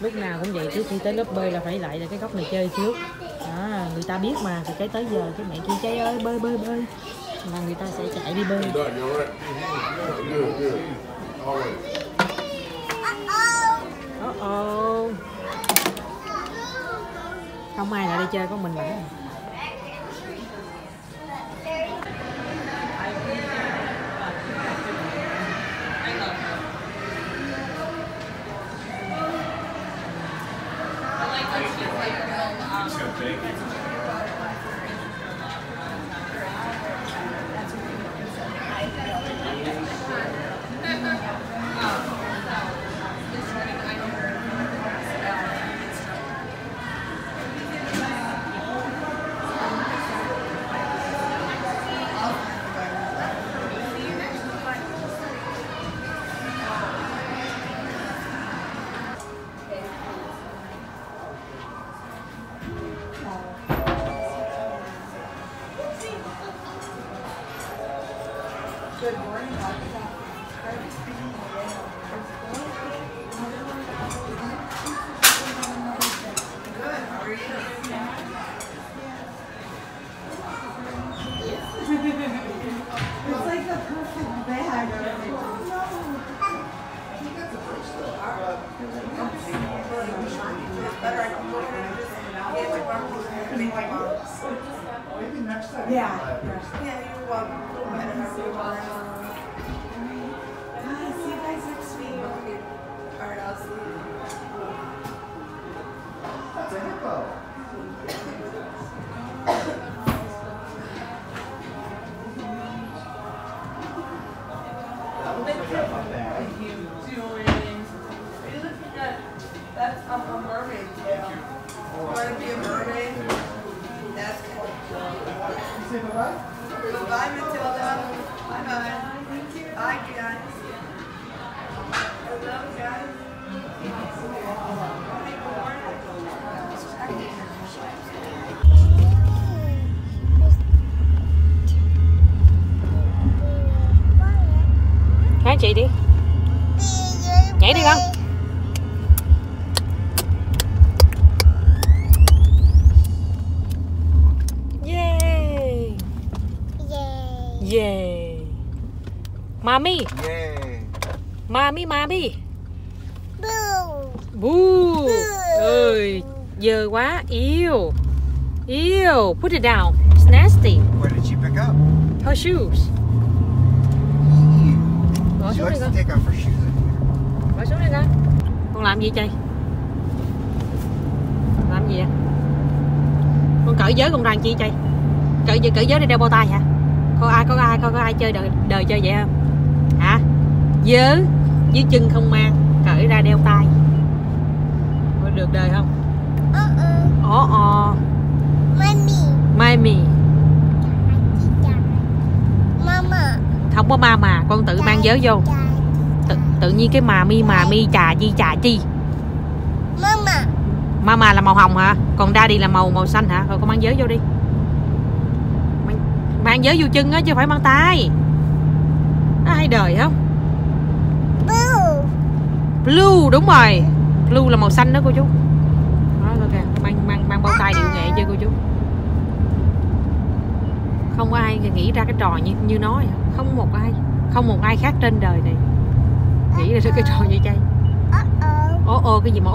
Lúc nào cũng vậy, trước khi tới lớp bơi là phải lại là cái góc này chơi trước. Đó, người ta biết mà, thì cái tới giờ cái mẹ kia Trái ơi bơi bơi bơi là người ta sẽ chạy đi bơi. Không ai lại đây chơi, có mình mà. Good morning. It's like the perfect bag. Yeah. Yeah, you're welcome. See you guys next week. All right, I'll see you. That's a hippo. That looks like a bag. Are you looking at that's a mermaid tail? You want to be a mermaid? That's cool. You say bye-bye? Bye, Matilda. Bye-bye. Bye, guys. Hello, guys. Hả chị đi. Nhảy đi con. Yeah. Yeah. Mommy. Yay. Mommy, mommy. Boo. Ơi, dơ quá. Ew. Ew. Put it down. It's nasty. What did she pick up? Her shoes. Bỏ She xuống đi likes to con. take off her shoes in here. Bỏ xuống đi con. Con làm gì chơi? Làm gì vậy? Con cởi giới con ra làm chi chơi? Cởi giới để đeo bao tay hả? Có ai chơi đời chơi vậy không? Hả? Dớ dưới chân không mang, cởi ra đeo tay. Có được đời không? Mami. Mama. Không có mama, con tự mang giới vô. Tự nhiên cái mà mi chà chi. Mama là màu hồng hả? Còn daddy là màu xanh hả? Rồi con mang giới vô đi. Mang giới vô chân á chứ phải mang tay. Nó hay đời không? Blue đúng rồi. Blue là màu xanh đó cô chú. Đó kìa, mang bao tay điệu nghệ chưa cô chú? Không có ai nghĩ ra cái trò như nó. Không một ai khác trên đời này nghĩ ra cái trò như chay. Cái gì mà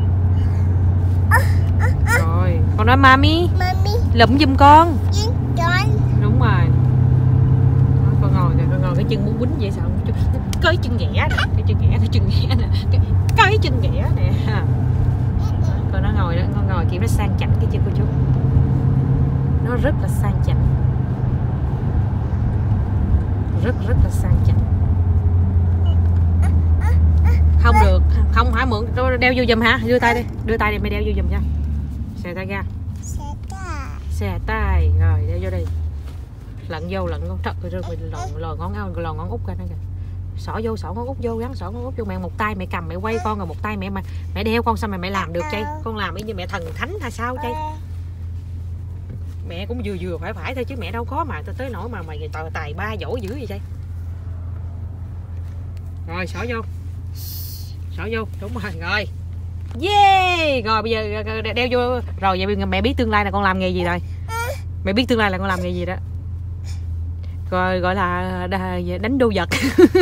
Rồi, con nói mami. Lụm giùm con. Đúng rồi. Đó, con ngồi cái chân muốn quýnh vậy sao? Cái chân ghẻ nè, cái chân ghẻ nè. Con nó ngồi đó, con ngồi kiểu nó sang chảnh cái chưa cô chú? Nó rất là sang chảnh. Rất là sang chảnh. Không được, không hả mượn, đeo vô giùm hả? Đưa tay đi mày đeo vô giùm cho. Xè tay ra. Xè tay, rồi đeo vô đi. Lận vô, trời ơi mình lò ngón út ra nữa kìa. Xỏ ngón út vô, gắn xỏ ngón út vô. Mẹ một tay mẹ cầm mẹ quay con, rồi một tay mẹ đeo con, sao mẹ làm được chay? Con làm y như mẹ thần thánh hay sao chay? Mẹ cũng vừa phải thôi chứ mẹ đâu có mà tới nỗi mà mày tài ba dỗ dữ vậy chay. Rồi xỏ vô, đúng rồi. Yeah. Rồi bây giờ đeo vô. Rồi vậy mẹ biết tương lai là con làm nghề gì rồi. Mẹ biết tương lai là con làm nghề gì đó. Rồi gọi là đánh đu vật.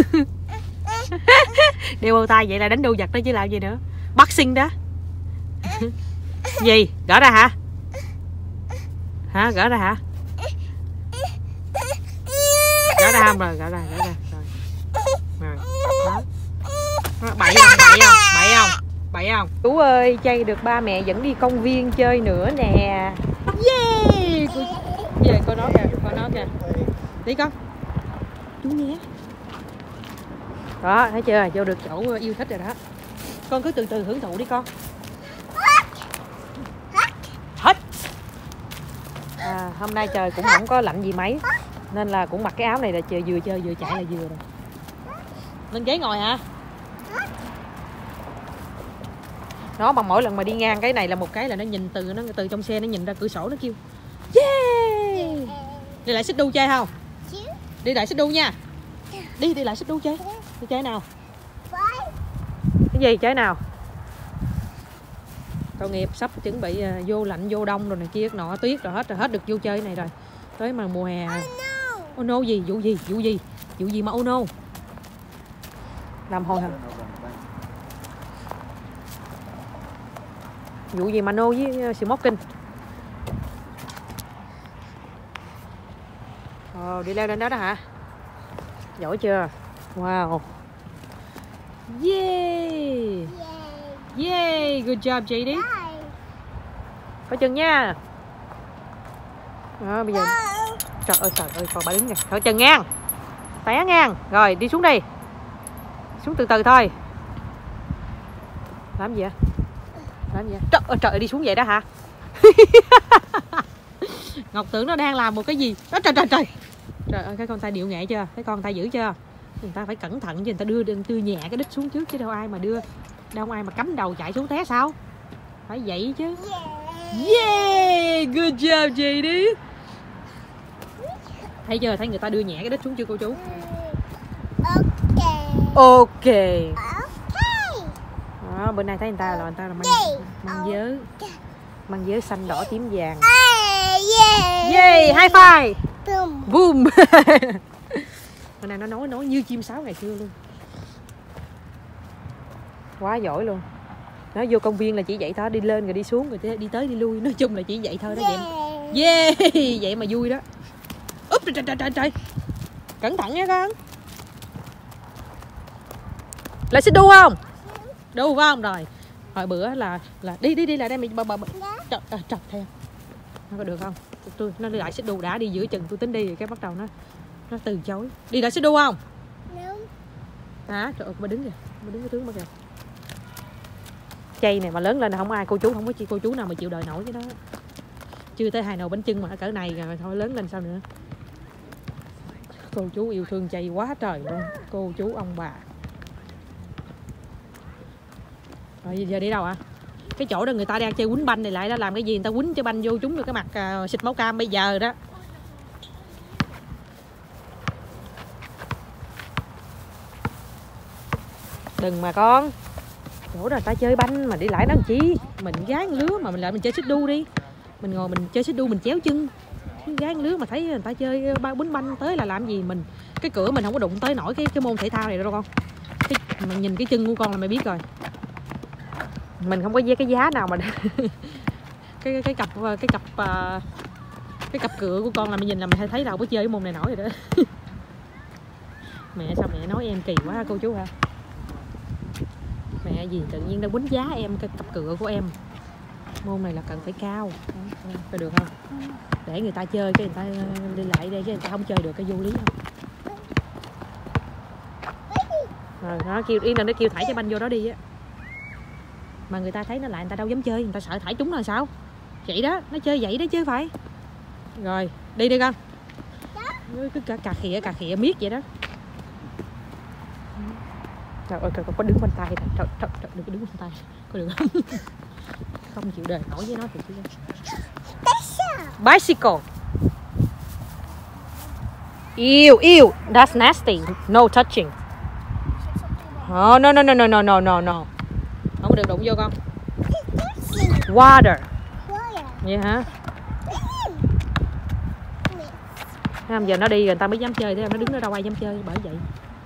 Đeo bao tay vậy là đánh đu vật đó chứ làm gì nữa. Boxing đó. Gì? Gỡ ra hả? Hả? Gỡ ra hả? Gỡ ra không? Rồi, gỡ ra rồi. Rồi. Đó. Bậy không? Chú ơi, chay được ba mẹ dẫn đi công viên chơi nữa nè. Yeah. Về coi nó kìa. Đi con. Chú nhé. Đó, thấy chưa? Vô được chỗ yêu thích rồi đó. Con cứ từ từ hưởng thụ đi con. Hết. Hôm nay trời cũng không có lạnh gì mấy, nên là cũng mặc cái áo này là vừa chơi vừa chạy là vừa rồi. Lên ghế ngồi hả? Đó, bằng mỗi lần mà đi ngang cái này là một cái là nó nhìn từ trong xe nó nhìn ra cửa sổ nó kêu yeah. Đi lại xích đu chơi không? Đi lại xích đu nha. Đi lại xích đu chơi. Đi chơi nào? Cái gì chơi nào? Tội nghiệp sắp chuẩn bị vô lạnh vô đông rồi này kia nọ tuyết rồi hết được vô chơi này rồi. Tới mà mùa hè. Oh no gì? Vụ gì mà oh no? Làm hồi hả? Vụ gì mà no với smoking? Đi leo lên đó hả? Giỏi chưa? Wow. Yeah, good job JD. Coi chừng nha. Bây giờ trời ơi coi bà đứng kìa. Coi chừng ngang. Té ngang. Rồi đi xuống đi. Xuống từ từ thôi. Làm gì vậy? Trời ơi đi xuống vậy đó hả? Ngọc tưởng nó đang làm một cái gì đó. Trời ơi, cái con tay điệu nghệ chưa? Cái con tay dữ chưa? Người ta phải cẩn thận chứ, người ta đưa nhẹ cái đít xuống trước chứ đâu ai mà cắm đầu chạy xuống té sao? Phải vậy chứ. Yeah, good job JD. Thấy chưa? Thấy người ta đưa nhẹ cái đít xuống chưa cô chú? Ok. Đó, bên này thấy người ta là mang vớ xanh đỏ tím vàng. Yeah, high five. Boom. Bên này nó nói như chim sáo ngày xưa luôn. Quá giỏi luôn. Nó vô công viên là chỉ vậy thôi, đi lên rồi đi xuống rồi đi tới đi lui, nói chung là chỉ vậy thôi đó vậy. Yeah, vậy mà vui đó. Úp trời. Cẩn thận nha con. Lại xích đu không? Đu phải không? Rồi. Hồi bữa là đi lại đây mình trời theo. Nó có được không? Nó đi lại xích đu đã đi giữa chừng tôi tính đi rồi cái bắt đầu nó từ chối. Đi lại xích đu không? Hả? Trời ơi, bà đứng kìa. Bà đứng cái tướng bà kìa. Chay này mà lớn lên là không ai cô chú nào mà chịu đợi nổi cái đó. Chưa tới 2 nồi bánh chưng mà cỡ này rồi thôi, lớn lên sao nữa. Cô chú yêu thương Chay quá trời luôn. Cô chú ông bà. Rồi giờ đi đâu ạ? Cái chỗ đó người ta đang chơi quýnh banh này lại đó, làm cái gì người ta quýnh cho banh vô chúng được cái mặt xịt máu cam bây giờ đó. Đừng mà con. Chỗ đó người ta chơi banh mà đi lại đó làm chi? Mình gái lứa mà mình lại mình chơi xích đu đi. Mình ngồi mình chơi xích đu mình chéo chân. Gái lứa mà thấy người ta chơi quýnh banh tới là làm gì mình? Cái cửa mình không có đụng tới nổi cái môn thể thao này đâu con. Mà nhìn cái chân của con là mày biết rồi. Mình không có cái giá nào mà cái cặp cửa của con là mình nhìn là mình thấy đâu có chơi cái môn này nổi rồi đó. Mẹ sao mẹ nói em kỳ quá cô chú hả? Mẹ gì tự nhiên đã quýnh giá em cái cặp cửa của em. Môn này là cần phải cao. Phải được không? Để người ta chơi cái người ta đi lại đây chứ người ta không chơi được cái vô lý không? Rồi nó kêu yên là nó kêu thải cái banh vô đó đi á. Mà người ta thấy nó lại người ta đâu dám chơi, người ta sợ thải trúng là sao? Vậy đó, nó chơi vậy đó chứ phải. Rồi, đi con. Cứ cà khịa miết vậy đó. Trời ơi, có đứng bên tay nè. Trời, đừng có đứng bên tay. Có được không? Không chịu đời nổi với nó thì chứ. Bicycle. Ew, that's nasty. No touching. Oh, no. Không được đụng vô con. Water. Vậy hả? Thấy không? Giờ nó đi rồi người ta mới dám chơi, thấy không? Nó đứng ở đâu ai dám chơi, bởi vậy.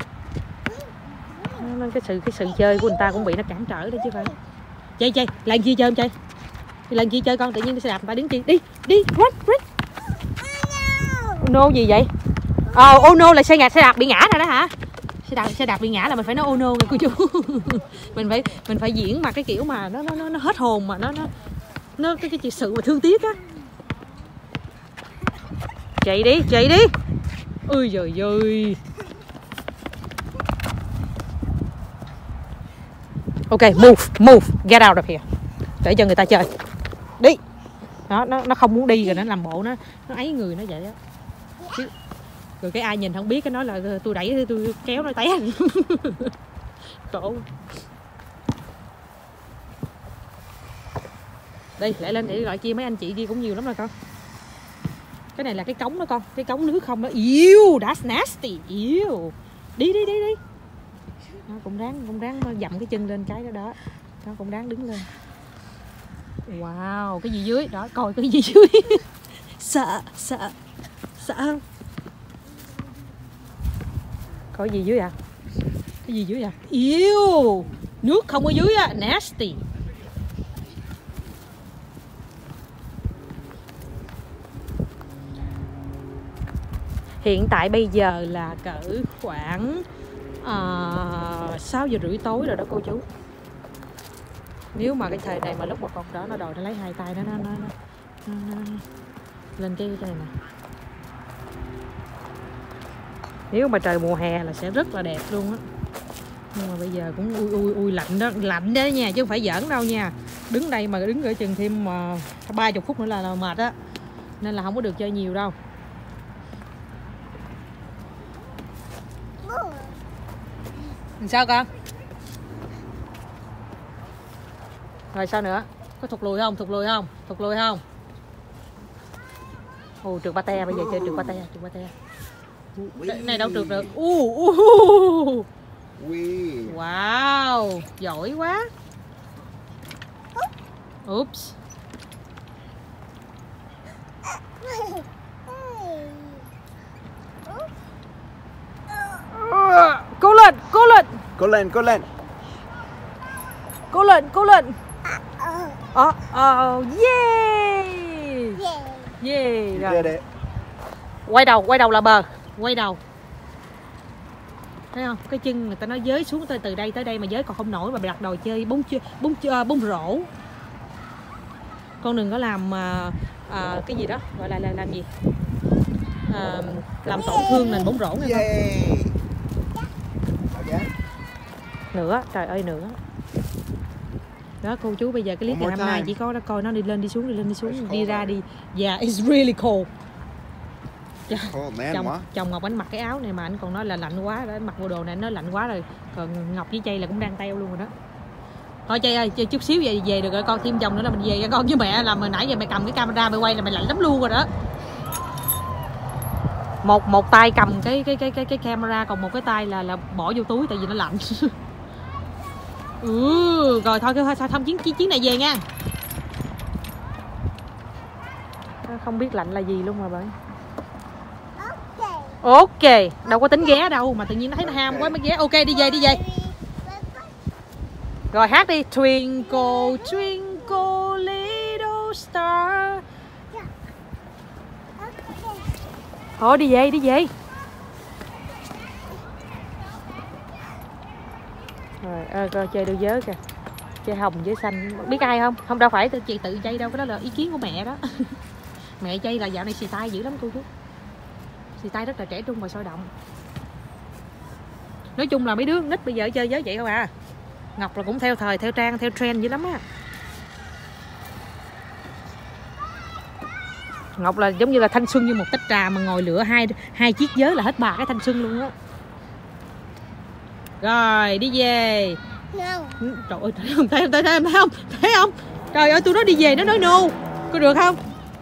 Cái sự chơi của người ta cũng bị nó cản trở đấy chứ phải. Chơi, lần chi chơi không chơi? Lần chi chơi con, tự nhiên nó sẽ đạp người ta đứng chi. Đi, run. No gì vậy? Oh no là xe đạp bị ngã rồi đó hả? Xe đạp bị ngã là mình phải nói oh no rồi cô chú. mình phải diễn mà cái kiểu mà nó hết hồn mà nó cái sự mà thương tiếc á. Chạy đi. Ôi giời ơi. Ok, move, get out of here. Để cho người ta chơi. Đi. Nó không muốn đi rồi nó làm bộ nó ấy người nó vậy á. Rồi cái ai nhìn không biết cái nói là tôi đẩy tôi kéo nó té. Trộn. Đi, lại lên để gọi kia mấy anh chị kia cũng nhiều lắm rồi con. Cái này là cái cống đó con, cái cống nước không đó. Ew, that's nasty. Ew. Đi. Nó cũng ráng dậm cái chân lên cái đó. Nó cũng ráng đứng lên. Wow, cái gì dưới? Đó, coi cái gì dưới. Sợ không? Có gì dưới à? Cái gì dưới à? Ew, nước không ở dưới á, nasty. Hiện tại bây giờ là cỡ khoảng 6:30 tối rồi đó cô chú. Nếu mà cái thời này mà lúc một con đó nó đòi nó lấy hai tay nó lên cái này nè. Nếu mà trời mùa hè là sẽ rất là đẹp luôn á. Nhưng mà bây giờ cũng ui lạnh đó nha, chứ không phải giỡn đâu nha. Đứng đây mà đứng ở chừng thêm 30 phút nữa là mệt á. Nên là không có được chơi nhiều đâu. Sao con? Rồi sao nữa? Có thụt lùi không? Ồ, trượt pate, bây giờ chơi trượt pate. Này đâu trượt được. Wow, giỏi quá. Oops. Cố lên. Yeah. Rồi. Quay đầu là bờ. Quay đầu. Thấy không? Cái chân người ta nói giới xuống từ đây tới đây mà giới còn không nổi mà đặt đòi chơi bóng rổ. Con đừng có làm cái gì đó, gọi là làm gì? Làm tổn thương nền bóng rổ nghe không? Nữa, trời ơi nữa. Đó cô chú, bây giờ cái clip ngày hôm nay chỉ có đó, coi nó đi lên đi xuống, đi ra đi. Yeah, it's really cold. Chồng Ngọc anh mặc cái áo này mà anh còn nói là lạnh quá, đó mặc bộ đồ này anh nói lạnh quá rồi. Còn Ngọc với Chay là cũng đang teo luôn rồi đó. Thôi Chay ơi, chút xíu về được rồi con, thêm chồng nữa là mình về cho con với mẹ. Làm hồi nãy giờ mày cầm cái camera mày quay là mày lạnh lắm luôn rồi đó. Một tay cầm cái camera, còn một cái tay là bỏ vô túi tại vì nó lạnh. Rồi thôi thăm chuyến này về nha. Không biết lạnh là gì luôn mà bạn. Ok, đâu có tính ghé đâu mà tự nhiên nó thấy nó ham quá mới ghé. Ok, đi về. Rồi hát đi. Twinkle twinkle little star. Thôi đi về. Rồi coi chơi đôi vớ kìa. Chơi hồng với xanh. Biết ai không? Không, đâu phải chị tự chơi đâu, cái đó là ý kiến của mẹ đó. Mẹ chơi là dạo này xì tay dữ lắm cô chú. Xì tay rất là trẻ trung và sôi động. Nói chung là mấy đứa nít bây giờ chơi vớ vậy không à. Ngọc là cũng theo thời, theo trang, theo trend dữ lắm á. Ngọc là giống như là thanh xuân như một tách trà mà ngồi lựa hai chiếc vớ là hết bà cái thanh xuân luôn á. Rồi đi về. Trời ơi, thấy không? Trời ơi, tôi nói đi về nó nói no. Có được không?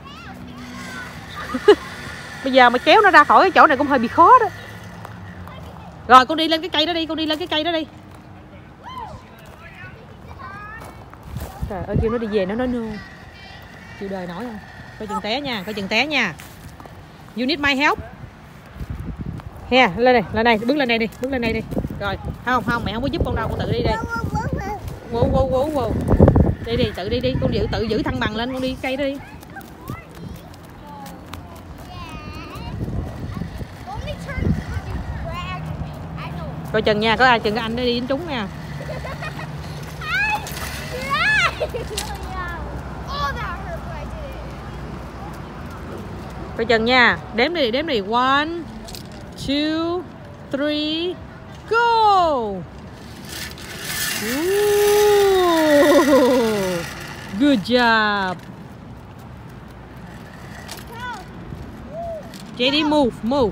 Bây giờ mà kéo nó ra khỏi cái chỗ này cũng hơi bị khó đó. Rồi con đi lên cái cây đó đi, Trời ơi, kêu nó đi về nó nói no. Chịu đời nổi không? Coi chừng té nha, coi chừng té nha. You need my help. Hè, lên đây, bước lên đây đi, bước lên đây đi. Rồi, không, mẹ không có giúp con đâu, con tự đi đi. Wow. Đi đi, tự đi đi, con tự giữ thăng bằng lên, con đi cây đó đi. Coi chừng nha, có ai chừng anh đi đánh trúng nha. Coi chừng nha, đếm đi. 1, 2, 3, go. Ooh, good job. JD, move.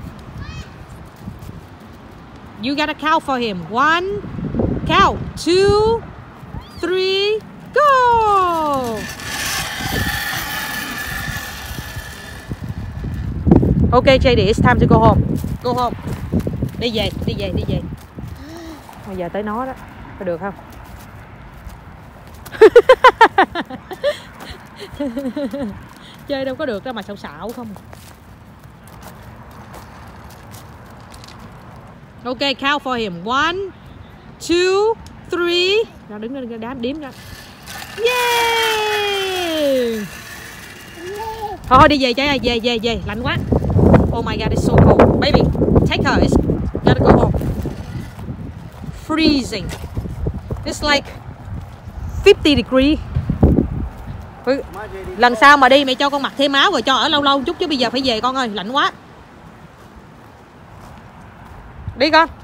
You gotta count for him. 1, count, 2, 3, go. Okay, JD, it's time to go home. Go home. Đi về. Bây giờ tới nó đó. Có được không? Chơi đâu có được đâu mà xạo không. Ok, count for him. 1, 2, 3. Nào đứng lên đám đếm ra. Yeah. Thôi đi về chơi, về. Lạnh quá. Oh my god, it's so cold. Baby, take her. It's gotta go home. Freezing. It's like 50 degree. Lần sau mà đi mẹ cho con mặc thêm áo rồi cho ở lâu chút chứ bây giờ phải về con ơi, lạnh quá. Đi con.